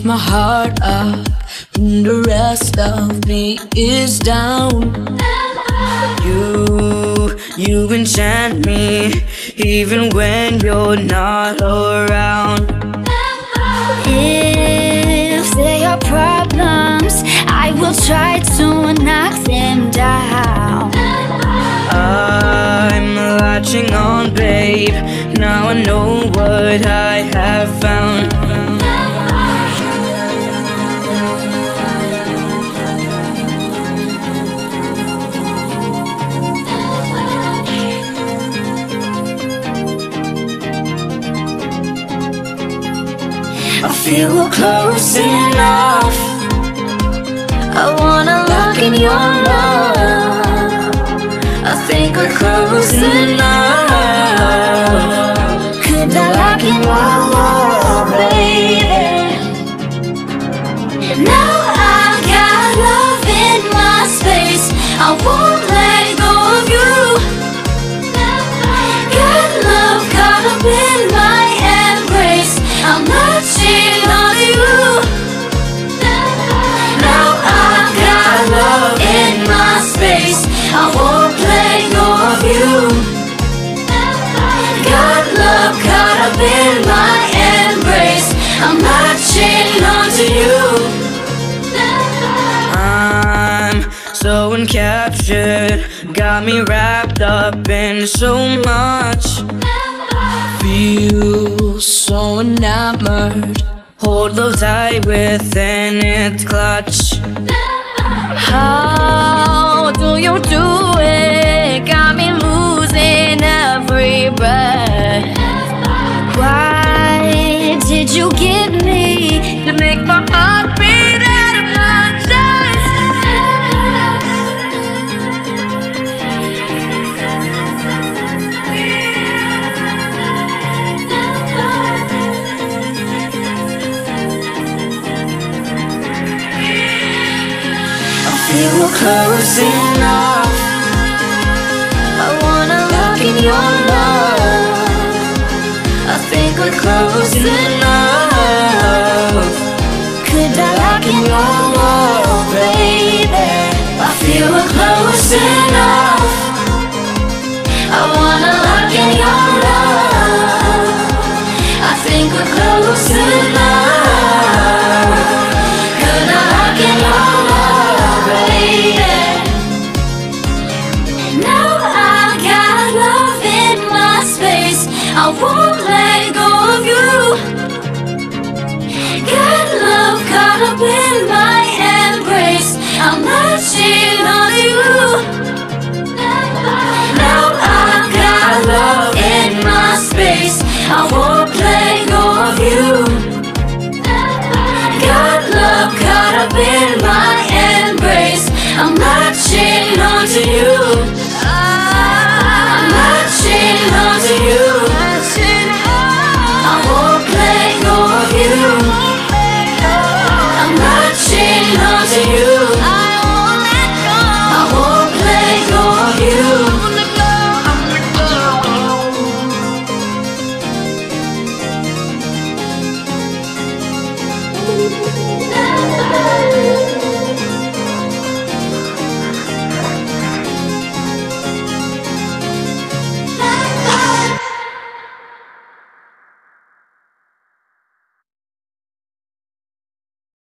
lift my heart up when the rest of me is down. You enchant me even when you're not around. If they are problems, I will try to knock them down. I'm latching on, babe. Now I know what I have found. I feel we're close enough. I wanna look in your love. I think we're close enough. Could I look in your love, baby? Now I got love in my space. I won't let go of you. Got love caught up in my embrace. I'm latching on you. Now I got love in my space. I won't let go of you. Got love caught up in my embrace. I'm latching onto you. I'm so encaptured, got me wrapped up in so much. Feel so enamored, hold love tight within its clutch. How do you do it? Got me losing every breath. Why did you give me to make my heart beat out of my chest? Feel we're close enough. I wanna look in your love. I think we're close enough. Could I look in your love, baby? I feel we're close enough. I wanna look in your love. I think we're close enough. Could I look in your love, baby? Now I got love in my space. I won't let go of you. Got love caught up in my embrace. I'm latching on you. Now I got love in my space. I won't let go of you. Got love caught up in my embrace. I'm latching onto you.